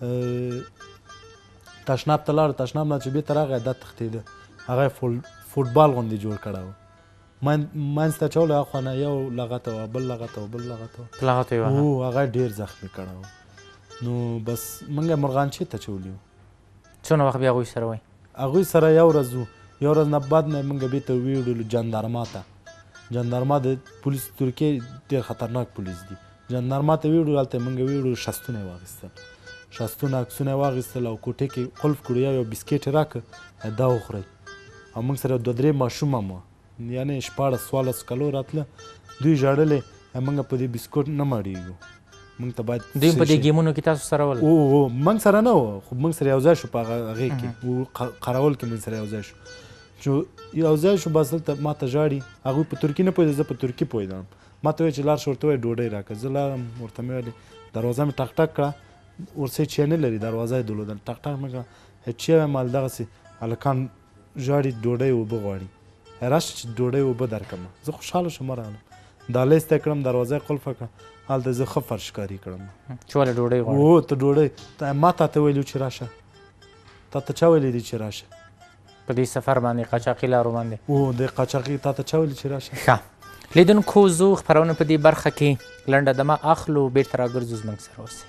تشناب ته لاړ تشناب نه چې بېرته راغی دا تښتېده هغه یې فوټبال غوندې جوړ کړی و منځ ته اچولی هاخوا نه یو لغته وه بل لغته وه بل لغته وه لغته یې هو هغه ډېر زخمي کړی و نو بس مونږ یې مرغانچې ته اچولي وو څونه وخت بیا هغوی سره وئ هغوی سره یو ورځ وو یو ورځ نه بعد نه مونږ بېرته ویوړلو جاندارما ته جاندارما د پولیس ترکیې ډېر خطرناک پولیس دي جاندارما ته ویوړو هلته مونږ ویوړو شستونه یې واخیستل شستونه عکسونه یې واخیستل او کوټې کې قلف کړو یو یو بسکیټ یې راکړه دا وخورئ او مونږ سره دوه درې ماشوم هم وه یعنې شپاړس څوارلس کلو راتله دوی ژړلې مونږ په دې بسکوټ نه مړېږو مونږ ته باید دوی په دې ګیمونو کې تاسو سره ول او او مونږ سره نه وه خو مونږ سره یو ځای شو په هغې کې قرول کې مونږ سره یو ځای شو چې یو ځای شو بس دلته ما ته ژاړي هغوی په ترکي نه پوهېده زه په ترکي پوهېدم ما ته وایي چې لاړ شه ورته وایي ډوډۍ راکړه زه لاړم ورته مې ویلې دروازه مې ټک ټک کړه ورسې چې نه لري دروازه یې درلودل ټک ټک مې کړه چې وایم همدغسې هلکان ژاړي ډوډۍ اوبه غواړي راشه چې ډوډۍ اوبه درکړم زه خوشحاله شوم راغلم ډالۍ سته کړم دروازه یې قلفه کړه هلته زه ښه فرشکاري کړم چې ولې ډوډۍ غواړې او ته ډوډۍ ما تا ته ویلي چې راشه تا ته چا ویلی دي چې راشه په دې سفر باندې قاچاقي لارو باندې او د قاچاقي تا ته چا ویلي چې راشه ښه لیدونکو زو خپرونه په دې برخه کې لنډه دمه اخلو بېرته راګرځو زموږ سره اوسئ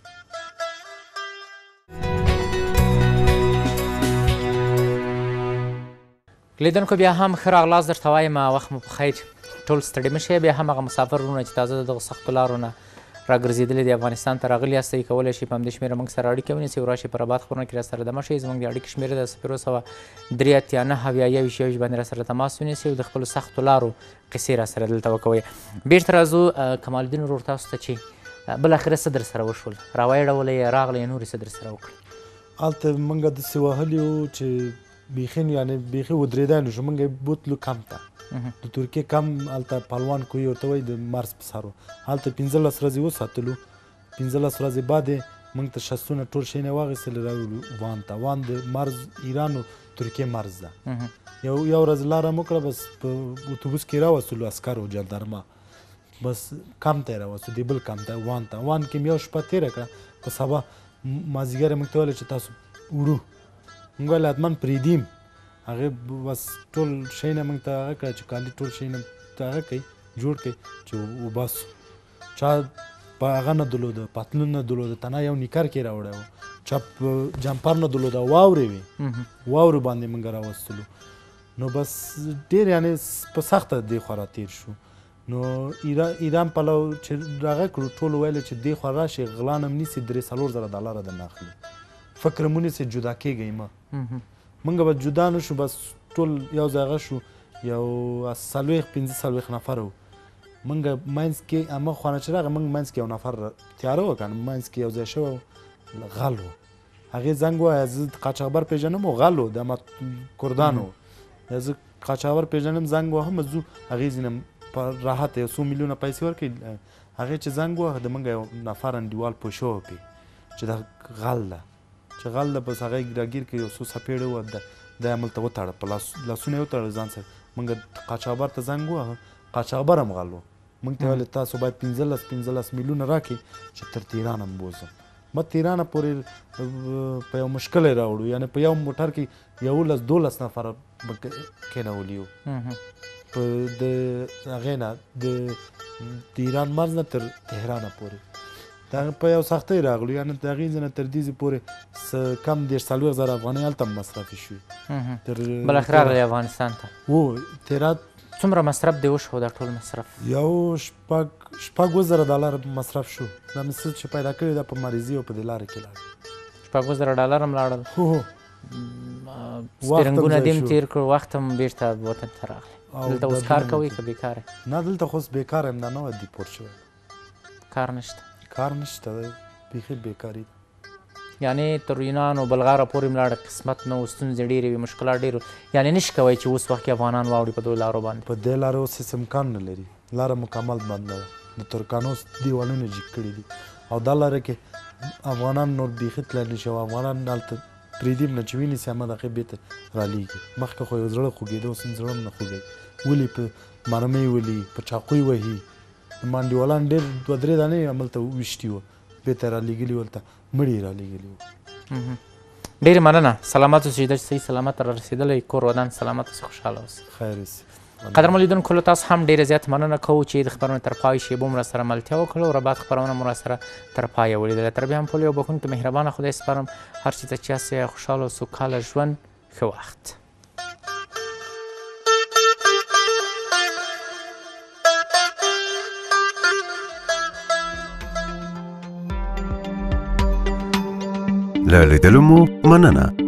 لیدونکو بیا هم ښه راغلاست درته وایم وخت مو په خیر ټول ستړي مه شئ بیا هم هغه مسافر وروڼه چې تازه د دغو سختو لارو نه راګرځېدلي دي افغانستان ته راغلي یاستئ کولی شئ په همدې شمېره موږ سره اړیکه ونیسئ او راشئ په رباط خپرونه کې راسره دمه شئ زموږ د اړیکې شمېره ده صفر اووه سوه درې اتیا نهه اویا یوویشت یوویشت باندې راسره تماس ونیسئ او د خپلو سختو لارو قصې راسره دلته وکوئ بېرته راځو کمالدین ورور تاسو ته چې بالاخره څه در سره وشول راوایړولئ یې راغلی یې نور یې څه در سره وکړل هلته موږ داسې وهلي وو چې بیخي یعنې بیخي ودرېدی نو شو موږ یې بوتلو کم ته د ترکیې کم هلته پهلوان کوهي ورته وایي د مرز په سر و هلته پنځلس ورځې وساتلو پنځلس ورځې بعد یې موږ ته شستونه ټول شیان یې واخېستل راوړو وان ته وان د مرز ایران او ترکیې مرز ده یو یو ورځ لاره مو کړه بس په اتوبوس کې راوستلو عسکرو جاندارما بس کم ته یې راوستو دې بل کم ته وان ته وان کې مې یو شپه تېره کړه په سبا مازدیګر یې موږ ته ویل چې تاسو وړو موږ ویل حتما پرېږدیم هغې بس ټول شی نه موږ ته هغه کړه چې کالي ټول شی نه هغه کوي جوړ کوي چې وباسو چا په هغه نه درلوده پتلون نه درلوده تنها یو نیکر کې راوړی و چا جمپر نه درلوده واورې وې واورې باندې موږ راوستلو نو بس ډېر یعنې په سخته دې خوا راتېر شو نو ایران پلو چې هغه کړو ټولو ویلې چې دې خوا راشئ غلا نه م نیسي درې څلور زره ډالره درنه اخلي فکر مو نیسئ جدا کېږئ مه موږ به جدا نه شو بس ټول یو ځای هغه شو یو څلوېښت پنځه څلوېښت نفر وو موږ منځ کې همه خوا نه چې راغی موږ منځ کې یو نفر تیاره وه که نه منځ کې یو ځای شوی و غل و هغې زنګ ووایه زه قاچاقبر پېژنم و غل و د کردان و زه قاچاقبر پېژنم زنګ وهم ځو هغې ځینې په راحت یو څو میلیونه پیسې ورکوي هغې چې زنګ ووهه د موږ یو نفر انډیوال پوه شوی پې چې دا غل ده چې غل ده بس هغه یې راګیر کړي یو څو څپېړې وه دا یې هملته وتړه په لاسونه یې وتړل ځان سره موږ قاچاقبر ته زنګ ووهه قاچاقبر هم غل و موږ ته ویل تاسو باید پنځلس پنځلس میلیونه راکړئ چې تر تهران هم بوځم ما تهرانه پورې په یو مشکل یې راوړو یعنې په یو موټر کې یولس دولس نفره کېنولي وو په د هغې نه د ایران مرز نه تر تهرانه پورې د هغه په یو سختۍ راغلو یعنې د هغې ځای نه تر دې ځای پورې څه کم دېرش څلوېښت زره افغانۍ هلته مصرفې شوي بالاخره راغلی افغانستان ته و تهران څومره مصرف دی وشو دا ټول مصرف یو شپږ شپږ اووه زره ډالر مصرف شو دا مې څه چې پیدا کړي دا په مریضي او په دې لارې کې لاړ شپږوس زره ډالر هم لاړل هو هو سپېرنګونه دې هم تېر کړو وخت هم بیرته وطن ته راغلی دلته اوس کار کوئ که بېکاره نه دلته خو اوس بېکاره یم دا نه وه دیپورت شوی کار نشته کار نشته دی بیخي بېکاري ده یعنې تر یونان او بلغاره پورې هم لاړه قسمت نه و ستونزې ډېرې وي مشکلات ډېر یعنې نشي کوی چې اوس وخت کې افغانان واوړي په دغو لارو باندې په دې لارې اوس هېڅ امکان نه لري لاره مکمل بنده ده د ترکانو دیوالونه جګ کړي دي او دا لاره کې افغانان نور بیخي تللی نه شي او افغانان هلته پرېږدي هم نه چې وینې سي همه دغې بېرته رالېږي مخکې خو یو زړه خوږېده اوس هم زړه هم نه خوږوي ولي په مرمۍ ولي په چاقوی وهي مانډیوالان ډېر دوه درې دانې هملته ویشتي وو بېرته رالېږلي وو هلته مړي یې رالېږلي وو ډېرې مننه سلامت اوسئ چې صحیح سلامت را رسېدلی کور ودان سلامت اوسئ خوشحاله اوسئ خیر اوسئ قدرمن لیدونکو له تاسو هم ډېره زیات مننه کوو چې د خبرونو تر پای شیبو مو راسره ملتیا وکړه او رباط خپرونه مو راسره تر پایه ولیدله تر بیا هم ټولو یو بښونکي مهربانه خدای سپارم هر چېرته چې یاستئ خوشحاله او سوکاله ژوند ښه وخت له لیدلو مو مننه